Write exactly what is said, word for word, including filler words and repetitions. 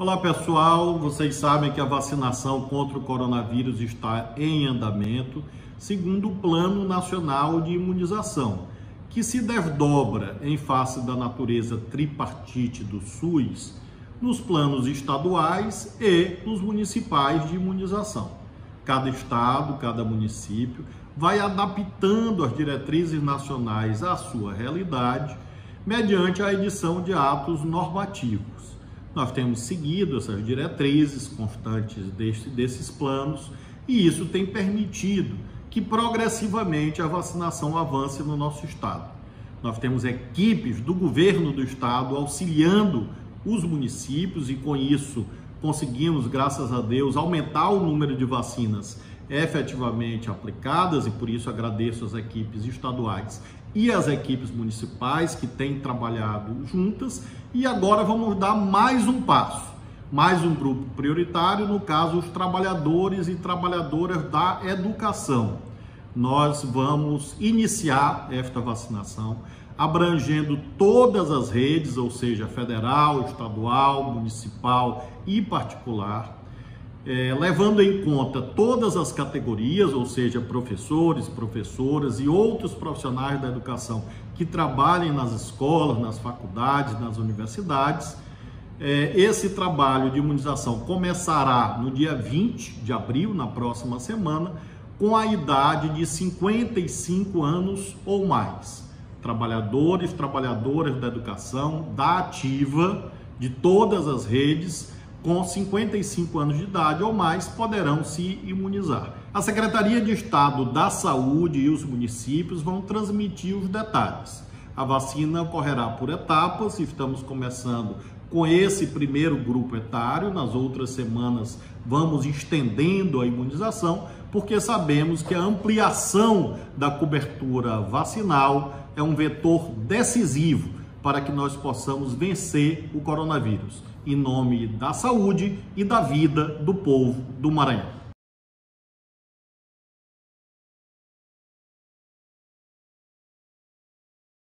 Olá pessoal, vocês sabem que a vacinação contra o coronavírus está em andamento, segundo o Plano Nacional de Imunização, que se desdobra em face da natureza tripartite do SUS, nos planos estaduais e nos municipais de imunização. Cada estado, cada município vai adaptando as diretrizes nacionais à sua realidade, mediante a edição de atos normativos. Nós temos seguido essas diretrizes constantes deste, desses planos e isso tem permitido que progressivamente a vacinação avance no nosso estado. Nós temos equipes do governo do estado auxiliando os municípios e com isso conseguimos, graças a Deus, aumentar o número de vacinas efetivamente aplicadas e por isso agradeço às equipes estaduais e às equipes municipais que têm trabalhado juntas. E agora vamos dar mais um passo, mais um grupo prioritário, no caso os trabalhadores e trabalhadoras da educação. Nós vamos iniciar esta vacinação abrangendo todas as redes, ou seja, federal, estadual, municipal e particular, é, levando em conta todas as categorias, ou seja, professores, professoras e outros profissionais da educação que trabalhem nas escolas, nas faculdades, nas universidades. É, esse trabalho de imunização começará no dia vinte de abril, na próxima semana, com a idade de cinquenta e cinco anos ou mais. Trabalhadores, trabalhadoras da educação, da ativa, de todas as redes, com cinquenta e cinco anos de idade ou mais, poderão se imunizar. A Secretaria de Estado da Saúde e os municípios vão transmitir os detalhes. A vacina ocorrerá por etapas, estamos começando com esse primeiro grupo etário, nas outras semanas vamos estendendo a imunização, porque sabemos que a ampliação da cobertura vacinal é um vetor decisivo para que nós possamos vencer o coronavírus, em nome da saúde e da vida do povo do Maranhão.